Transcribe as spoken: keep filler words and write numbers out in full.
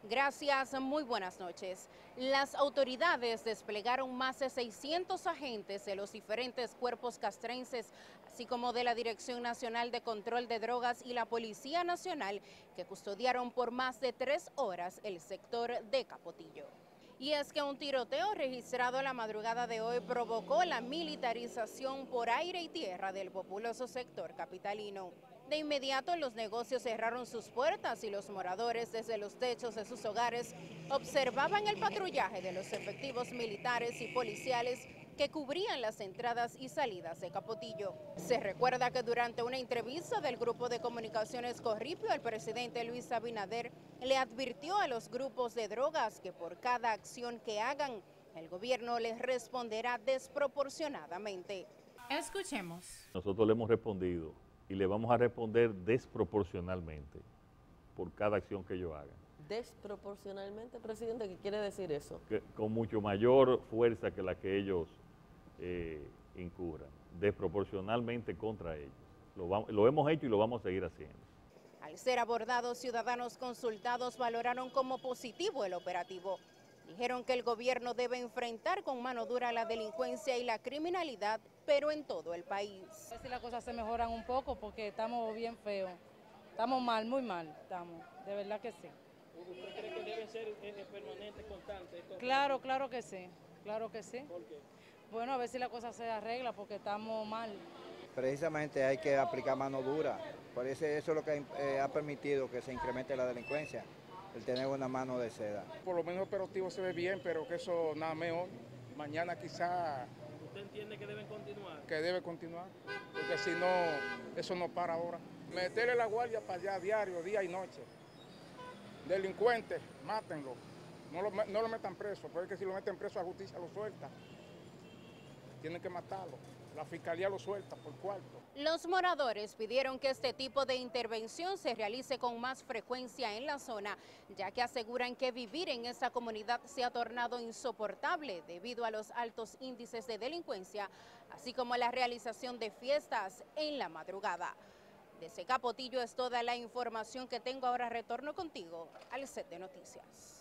Gracias, muy buenas noches. Las autoridades desplegaron más de seiscientos agentes de los diferentes cuerpos castrenses, así como de la Dirección Nacional de Control de Drogas y la Policía Nacional, que custodiaron por más de tres horas el sector de Capotillo. Y es que un tiroteo registrado la madrugada de hoy provocó la militarización por aire y tierra del populoso sector capitalino. De inmediato los negocios cerraron sus puertas y los moradores desde los techos de sus hogares observaban el patrullaje de los efectivos militares y policiales que cubrían las entradas y salidas de Capotillo. Se recuerda que durante una entrevista del grupo de comunicaciones Corripio, el presidente Luis Abinader le advirtió a los grupos de drogas que por cada acción que hagan, el gobierno les responderá desproporcionadamente. Escuchemos. Nosotros le hemos respondido y le vamos a responder desproporcionalmente por cada acción que ellos hagan. ¿Desproporcionalmente, presidente? ¿Qué quiere decir eso? Que, con mucho mayor fuerza que la que ellos eh, incurran, desproporcionalmente contra ellos. Lo, vamos, lo hemos hecho y lo vamos a seguir haciendo. Al ser abordados, ciudadanos consultados valoraron como positivo el operativo. Dijeron que el gobierno debe enfrentar con mano dura la delincuencia y la criminalidad, pero en todo el país. A ver si las cosas se mejoran un poco porque estamos bien feos. Estamos mal, muy mal, estamos, de verdad que sí. ¿Usted cree que deben ser eh, permanentes, constantes? Claro, claro que sí, claro que sí. ¿Por qué? Bueno, a ver si la cosa se arregla porque estamos mal. Precisamente hay que aplicar mano dura, por eso, eso es lo que eh, ha permitido que se incremente la delincuencia, el tener una mano de seda. Por lo menos operativo se ve bien, pero que eso nada mejor. Mañana quizá... ¿Usted entiende que deben continuar? Que debe continuar, porque si no, eso no para ahora. Meterle la guardia para allá diario, día y noche. Delincuentes, mátenlo. No lo, no lo metan preso, porque si lo meten preso, la justicia lo suelta. Tienen que matarlo. La fiscalía lo suelta por cuarto. Los moradores pidieron que este tipo de intervención se realice con más frecuencia en la zona, ya que aseguran que vivir en esta comunidad se ha tornado insoportable debido a los altos índices de delincuencia, así como la realización de fiestas en la madrugada. Desde Capotillo es toda la información que tengo. Ahora retorno contigo al set de noticias.